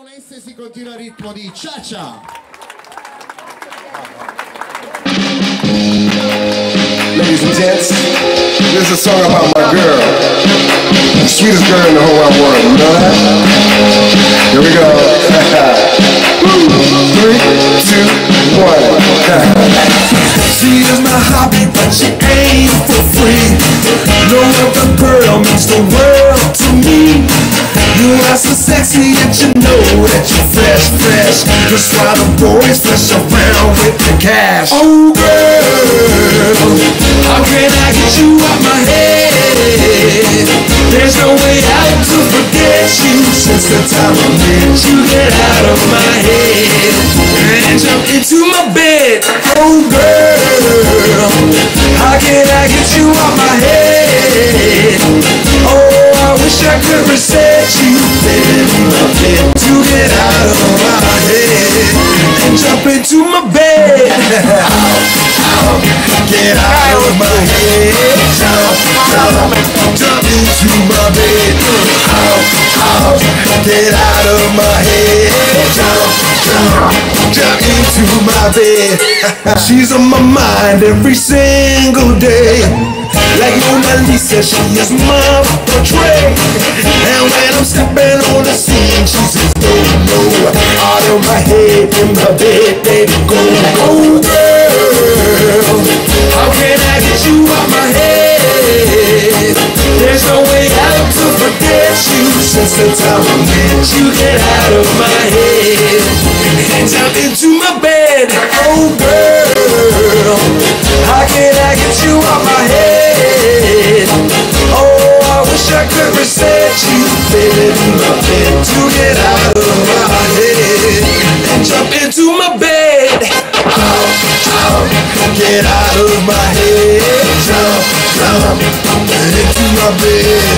leonesse si continua a ritmo di cha-cha. Ladies and gents, this is a song about my girl. The sweetest girl in the whole wide world, you know that? Here we go. 3, 2, 1. She is my hobby, but she ain't for free. No other girl means the world to me. You are so sexy and you know that you're fresh, fresh. That's why the boys flesh around with the cash. Oh girl, how can I get you out my head? There's no way out to forget you. Since the time I met you, get out of my head and jump into my bed. Oh girl, how can I get you out my head? Oh, I wish I could reset you, baby, to get out of my head and jump into my bed. Get out of my head, jump into my bed. Get out of my head, jump into my bed. She's on my mind every single day. Like Mona Lisa, she is my portrait. And when I'm stepping on the scene, she says, no, no, out of my head, in my bed, baby, go, go, girl. How can I get you out my head? There's no way out to forget you. Since the time I met you, get out of my head and jump into my bed. Oh girl, how can I get you out my head? Oh, I wish I could reset you, baby, in my bed, to get out of my head and jump into my bed. Get out of my head, jump into my bed.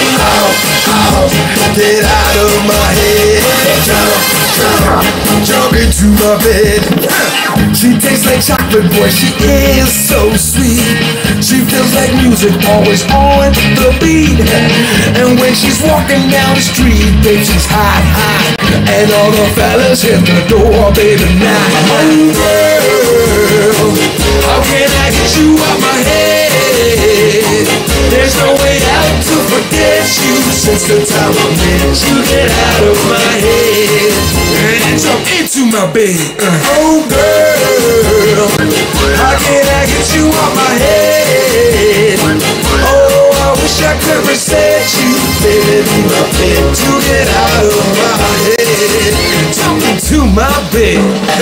Get out of my head, jump into my bed. She tastes like chocolate, boy, she is so sweet. She feels like music, always on the beat. And when she's walking down the street, babe, she's hot, hot. And all the fellas hit the door, baby, now. Oh girl, how can I get you out my head? There's no way out to forget you. Since the time I met you, get out of my head and jump into my bed. Oh girl, how can I get you out my head? Oh, I wish I could reset you, baby, in my bed, to get out of my head. Jump into my bed.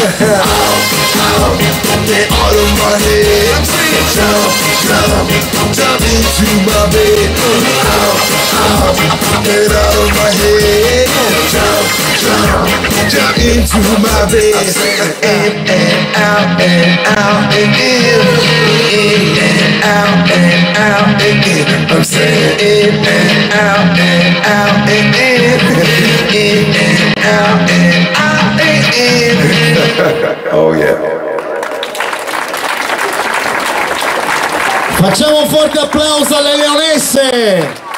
Get out of my head. I'm saying jump into my bed. Get out of my head. Jump into my bed. In and out and out and in. In and out and out and in. I'm saying in and out and out and in. In and out and out and in. Oh yeah. Facciamo un forte applauso alle leonesse!